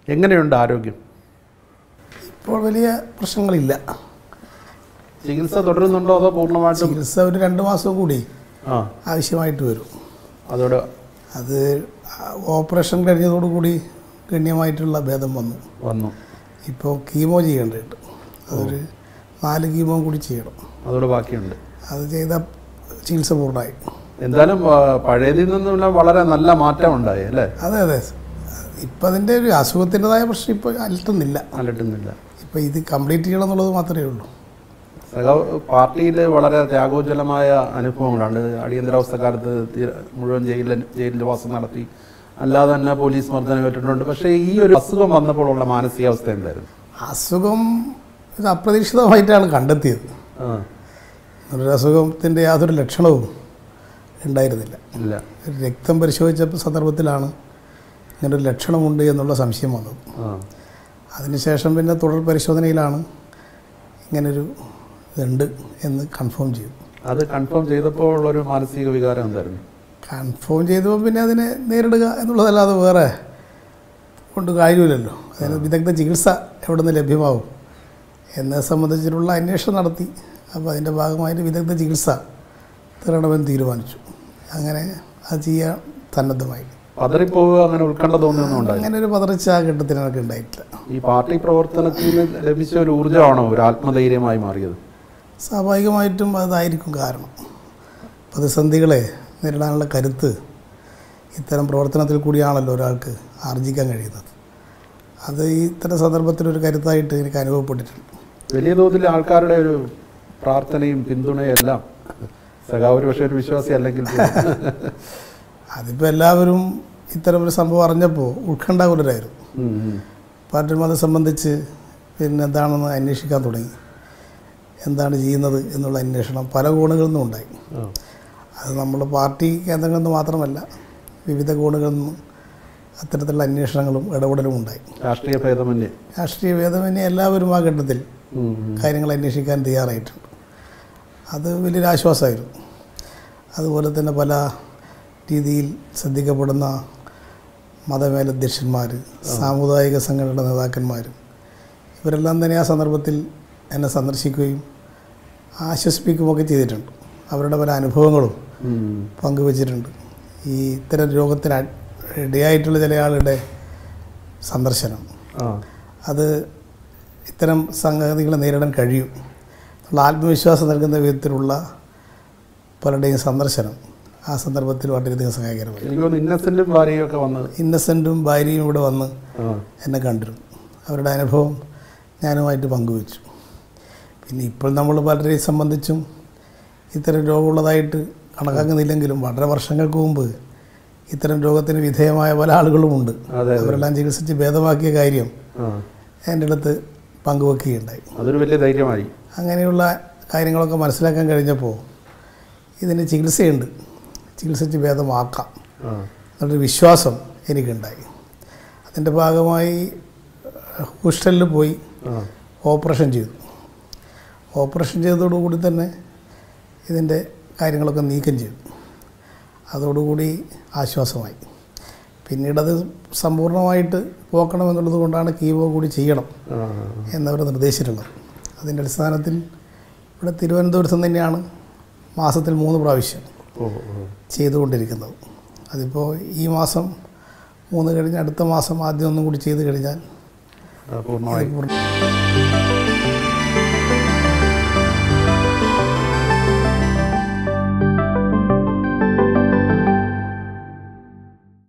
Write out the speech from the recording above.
എങ്ങനെയുണ്ട് ആരോഗ്യം? ഇപ്പോൾ വലിയ പ്രശ്നങ്ങളില്ല. ചികിത്സ തുടരുന്നുണ്ടോ അതോ പൂർണ്ണമായിട്ടും? ചികിത്സ ഒരു 2 മാസം കൂടി ആവശ്യമായിട്ട് വരും. അതോടെ അത് ഓപ്പറേഷൻ കഴിഞ്ഞതോടുകൂടി ഗണ്യമായിട്ടുള്ള ഭേദം വന്നു. ഇപ്പോൾ കീമോ ചെയ്യേണ്ടതുണ്ട്. അതൊരു 4 കീമോ കൂടി ചെയ്യണം. അതോടെ ബാക്കിയുണ്ട്. അത് ചെയ്ത ചികിത്സ പൂർണ്ണമായി. എന്തായാലും പഴയതിൽ നിന്നുള്ള വളരെ നല്ല മാറ്റം ഉണ്ടായി അല്ലേ? അതെ അതെ. ഇപ്പം അതിൻ്റെ ഒരു അസുഖത്തിൻ്റെതായ പ്രശ്നം ഇപ്പോൾ അലട്ടുന്നില്ല. ഇപ്പം ഇത് കംപ്ലീറ്റ് ചെയ്യണം എന്നുള്ളത് മാത്രമേ ഉള്ളൂ. പാർട്ടിയിൽ വളരെ ത്യാഗോജ്വലമായ അനുഭവങ്ങളാണ്. അടിയന്തരാവസ്ഥക്കാലത്ത് മുഴുവൻ ജയിലിൽ നടത്തി, അല്ലാതെ തന്നെ പോലീസ് മർദ്ദനം ഏറ്റിട്ടുണ്ട്. പക്ഷേ ഈ ഒരു അസുഖം വന്നപ്പോഴുള്ള മാനസികാവസ്ഥ എന്തായിരുന്നു? അസുഖം ഇത് അപ്രതീക്ഷിതമായിട്ടാണ് കണ്ടെത്തിയത്. ഒരു അസുഖത്തിൻ്റെ യാതൊരു ലക്ഷണവും ഉണ്ടായിരുന്നില്ല. രക്തം പരിശോധിച്ച സന്ദർഭത്തിലാണ് ഇങ്ങനൊരു ലക്ഷണമുണ്ട് എന്നുള്ള സംശയം വന്നത്. അതിനുശേഷം പിന്നെ തുടർ പരിശോധനയിലാണ് ഇങ്ങനൊരു ഇതുണ്ട് എന്ന് കൺഫേം ചെയ്തു. അത് കൺഫേം ചെയ്തപ്പോൾ ഉള്ളൊരു മാനസിക വികാരം എന്തായിരുന്നു? കൺഫേം ചെയ്തപ്പോൾ പിന്നെ അതിനെ നേരിടുക എന്നുള്ളതല്ലാതെ വേറെ കൊണ്ട് കാര്യമില്ലല്ലോ. അതിന് വിദഗ്ധ ചികിത്സ എവിടെ നിന്ന് ലഭ്യമാവും എന്നെ സംബന്ധിച്ചിട്ടുള്ള അന്വേഷണം നടത്തി. അപ്പോൾ അതിൻ്റെ ഭാഗമായിട്ട് വിദഗ്ധ ചികിത്സ തരണമെന്ന് തീരുമാനിച്ചു. അങ്ങനെ അത് ചെയ്യാൻ സന്നദ്ധമായി. പതറിപ്പോവുക, അങ്ങനെ ഉത്കണ്ഠ തോന്നുന്നുണ്ടോ? അങ്ങനെ ഒരു പതറിച്ച ഘട്ടത്തിൽ എനിക്ക് ഉണ്ടായിട്ടില്ല. ഈ പാർട്ടി പ്രവർത്തനത്തിന് ലഭിച്ച ഒരു ഊർജ്ജമാണോ ഒരു ആത്മധൈര്യമായി മാറിയത്? സ്വാഭാവികമായിട്ടും അതായിരിക്കും കാരണം. പ്രതിസന്ധികളെ നേരിടാനുള്ള കരുത്ത് ഇത്തരം പ്രവർത്തനത്തിൽ കൂടിയാണല്ലോ ഒരാൾക്ക് ആർജിക്കാൻ കഴിയുന്നത്. അത് ഇത്തരം സന്ദർഭത്തിലൊരു കരുത്തായിട്ട് എനിക്ക് അനുഭവപ്പെട്ടിട്ടുണ്ട്. വലിയ തോതിൽ ആൾക്കാരുടെ ഒരു പ്രാർത്ഥനയും പിന്തുണയും എല്ലാം സഖാവ് പക്ഷേ ഒരു വിശ്വാസി അല്ലെങ്കിൽ അതിപ്പോൾ എല്ലാവരും ഇത്തരം ഒരു സംഭവം അറിഞ്ഞപ്പോൾ ഉത്കണ്ഠാകുലരായിരുന്നു. പാർട്ടി മതം സംബന്ധിച്ച് പിന്നെ എന്താണെന്ന് അന്വേഷിക്കാൻ തുടങ്ങി. എന്താണ് ചെയ്യുന്നത് എന്നുള്ള അന്വേഷണം പല കോണുകളിൽ നിന്നും ഉണ്ടായി. അത് നമ്മൾ പാർട്ടി കേന്ദ്രങ്ങളിൽ നിന്ന് മാത്രമല്ല, വിവിധ കോണുകളിൽ നിന്നും അത്തരത്തിലുള്ള അന്വേഷണങ്ങളും ഇടപെടലും ഉണ്ടായി. രാഷ്ട്രീയ ഭേദമന്യേ എല്ലാവരും ആ ഘട്ടത്തിൽ കാര്യങ്ങൾ അന്വേഷിക്കാൻ തയ്യാറായിട്ടുണ്ട്. അത് വലിയൊരു ആശ്വാസമായിരുന്നു. അതുപോലെ തന്നെ പല രീതിയിൽ ശ്രദ്ധിക്കപ്പെടുന്ന മതമേലധ്യക്ഷന്മാർ, സാമുദായിക സംഘടനാ നേതാക്കന്മാർ, ഇവരെല്ലാം തന്നെ ആ സന്ദർഭത്തിൽ എന്നെ സന്ദർശിക്കുകയും ആശ്വസിപ്പിക്കുകയൊക്കെ ചെയ്തിട്ടുണ്ട്. അവരുടെ പല അനുഭവങ്ങളും പങ്കുവച്ചിട്ടുണ്ട്. ഈ ഇത്തരം രോഗത്തിന് ഇടയായിട്ടുള്ള ചില ആളുടെ സന്ദർശനം, അത് ഇത്തരം സംഗതികളെ നേരിടാൻ കഴിയും എന്നുള്ള ആത്മവിശ്വാസം നൽകുന്ന വിധത്തിലുള്ള പലരുടെയും സന്ദർശനം ആ സന്ദർഭത്തിൽ വളരെയധികം സഹായകരമായി. ഇന്നസെൻറ്റും ഭാര്യയും ഇവിടെ വന്ന് എന്നെ കണ്ടിരുന്നു. അവരുടെ അനുഭവം ഞാനുമായിട്ട് പങ്കുവച്ചു. പിന്നെ ഇപ്പോൾ നമ്മൾ പലരെയും സംബന്ധിച്ചും ഇത്തരം രോഗമുള്ളതായിട്ട് കണക്കാക്കുന്നില്ലെങ്കിലും വളരെ വർഷങ്ങൾക്ക് മുമ്പ് ഇത്തരം രോഗത്തിന് വിധേയമായ പല ആളുകളുമുണ്ട്. അവരെല്ലാം ചികിത്സിച്ച് ഭേദമാക്കിയ കാര്യം എൻ്റെ അടുത്ത് പങ്കുവെക്കുകയുണ്ടായി. അതൊരു വലിയ ധൈര്യമായി. അങ്ങനെയുള്ള കാര്യങ്ങളൊക്കെ മനസ്സിലാക്കാൻ കഴിഞ്ഞപ്പോൾ ഇതിന് ചികിത്സയുണ്ട്, ചികിത്സിച്ച് ഭേദമാക്കാം എന്നുള്ളൊരു വിശ്വാസം എനിക്കുണ്ടായി. അതിൻ്റെ ഭാഗമായി ഹോസ്റ്റലിൽ പോയി ഓപ്പറേഷൻ ചെയ്തു. ഓപ്പറേഷൻ ചെയ്തതോടുകൂടി തന്നെ ഇതിൻ്റെ കാര്യങ്ങളൊക്കെ നീക്കം ചെയ്തു. അതോടുകൂടി ആശ്വാസമായി. പിന്നീടത് സമ്പൂർണ്ണമായിട്ട് പോക്കണമെന്നുള്ളത് കൊണ്ടാണ് കീമോ കൂടി ചെയ്യണം എന്നവർ നിർദ്ദേശിച്ചിട്ടുള്ളത്. അതിൻ്റെ അടിസ്ഥാനത്തിൽ ഇവിടെ തിരുവനന്തപുരത്ത് തന്നെയാണ് മാസത്തിൽ 3 പ്രാവശ്യം ചെയ്തുകൊണ്ടിരിക്കുന്നത്. അതിപ്പോൾ ഈ മാസം 3 കഴിഞ്ഞ് അടുത്ത മാസം ആദ്യം ഒന്നും കൂടി ചെയ്ത് കഴിഞ്ഞാൽ പൂർണ്ണമായി